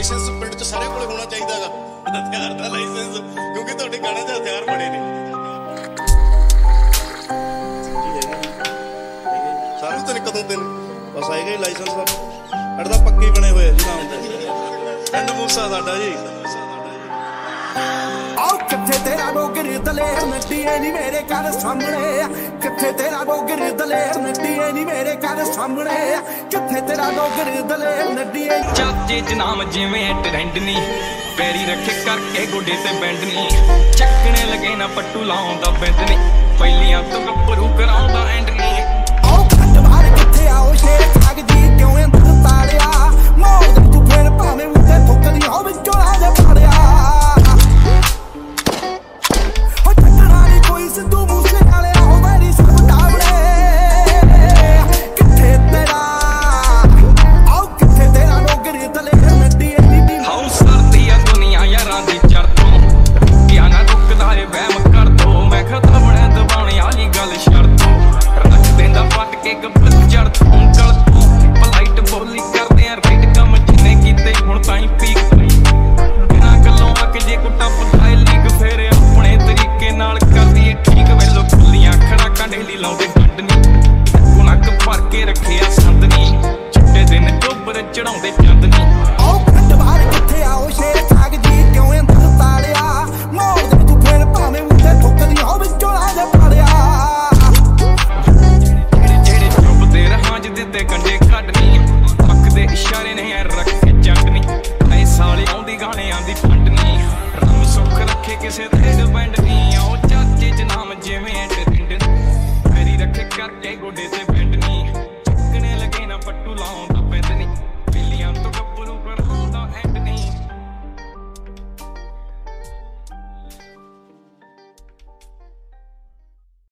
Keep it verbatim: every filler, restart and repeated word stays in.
Licence ਪਿੰਡ 'ਚ ਸਾਰੇ ਕੋਲ ਹੋਣਾ ਚਾਹੀਦਾ ਹੈਗਾ ਹਥਿਆਰ ਦਾ ਲਾਇਸੈਂਸ, ਕਿਉਂਕਿ ਤੁਹਾਡੇ ਗਾਣੇ 'ਚ ਹਥਿਆਰ ਬੜੇ ਨੇ। ਸਾਰੇ ਤੇ ਕਦੋਂ ਤੇ ਬਸ ਆਏਗਾ ਹੀ ਲਾਇਸੈਂਸ ਦਾ, ਸਾਡੇ ਤਾਂ ਪੱਕੇ ਬਣੇ ਹੋਏ ਆ ਜੀ ਨਾਮ ਤੇ ਪਿੰਡ ਮੂਸਾ ਸਾਡਾ ਜੀ। ਆਓ ਕਿੱਥੇ ਤੇਰਾ ਡੋਗਰ ਦਲੇਰ ਨੱਡੀਏ ਨੀ ਮੇਰੇ ਘਰ ਸਾਹਮਣੇ, ਕਿੱਥੇ ਤੇਰਾ ਡੋਗਰ ਦਲੇਰ ਨੱਡੀਏ ਨੀ ਮੇਰੇ ਘਰ ਸਾਹਮਣੇ, ਕਿੱਥੇ ਤੇਰਾ ਡੋਗਰ ਦਲੇਰ ਨੱਡੀਏ। ਚਾਚੇ ਚ ਨਾਮ ਜਿਵੇਂ ਟ੍ਰੈਂਡ ਨੀ, ਪੈਰੀ ਰੱਖੇ ਕਰਕੇ ਗੋਡੇ ਤੇ ਬੈਂਡ ਨੀ, ਚੱਕਣੇ ਲਗੇ ਨਾ ਪੱਟੂ ਲਾਉਂਦਾ ਬੈਂਡ ਨੀ, ਪਹਿਲੀਆਂ ਤੋਂ ਗੱਭਰੂ ਕਰਾਉਂਦਾ ਐਂਡ ਨੀ। ਆਓ ਖੱਟ ਬਾਹਰ ਕਿੱਥੇ ਆਓ ਸ਼ੇਰ ਖਾਗ ਜੀ ਕਿਉਂ ਅੰਦਰ ਤਾੜਿਆ, ਮੋੜ ਦੇ ਤੂੰ ਫੇਰ ਭਾਵੇਂ ਉੱਤੇ ਥੁੱਕਦੀ ਹੋਵੇ ਚੋਲਾ ਜਿਹਾ ਪਾੜਿਆ। ਸਿੱਧੂ ਮੂਸੇ ਵਾਲੇ ਆਓ ਮੇਰੀ ਸਭ ਟਾਵੜੇ, ਕਿੱਥੇ ਤੇਰਾ ਆਓ ਕਿੱਥੇ ਤੇਰਾ ਡੋਗਰ ਦਲੇਰ ਨੱਡੀਏ ਨੀ। ਹਾਉ ਸਰਦੀ ਆ ਦੁਨੀਆ ਯਾਰਾਂ ਦੀ ਚੜ ਤੋਂ, ਕਿਆ ਨਾ ਰੁਕਦਾ ਏ ਵਹਿਮ ਕਰ ਦੋ, ਮੈਂ ਖਤਾ ਬਣੇ ਦਬਾਉਣੇ ਵਾਲੀ ਗੱਲ ਛੱਡ ਦੋ, ਰੱਖ ਦਿੰਦਾ ਫੱਟ ਕੇ ਗੱਬਲ ਚੜ ਤੋਂ ਗਲ ਤੋਂ, ਪਲਾਈਟ ਬੋਲੀ ਕਰਦੇ ਆ ਰਾਈਟ ਕੰਮ ਜਿੰਨੇ ਕੀਤੇ ਹੁਣ ਤਾਂ ਹੀ ਪੀਕ, ਬਿਨਾਂ ਗੱਲੋਂ ਆ ਕੇ ਜੇ ਕੋ ਟੱਪਦਾ ਏ ਲੀਗ ਫੇਰ ਆਪਣੇ ਤਰੀਕੇ ਨਾਲ ਕਰਦੀ ਏ ਠੀਕ ਵੇਲੋ ਖੁੱਲੀਆਂ ਖੜਾਕਾਂ ਢੇਲੀ ਲਾਉਂਦੇ ਡੰਡ ਨੀ, ਗੁਣਕ ਭਰ ਕੇ ਰੱਖਿਆ ਸੰਦ ਨੀ, ਚਿੱਟੇ ਦਿਨ ਚੋਬਰ ਚੜਾਉਂਦੇ ਚੰਦ ਨੀ।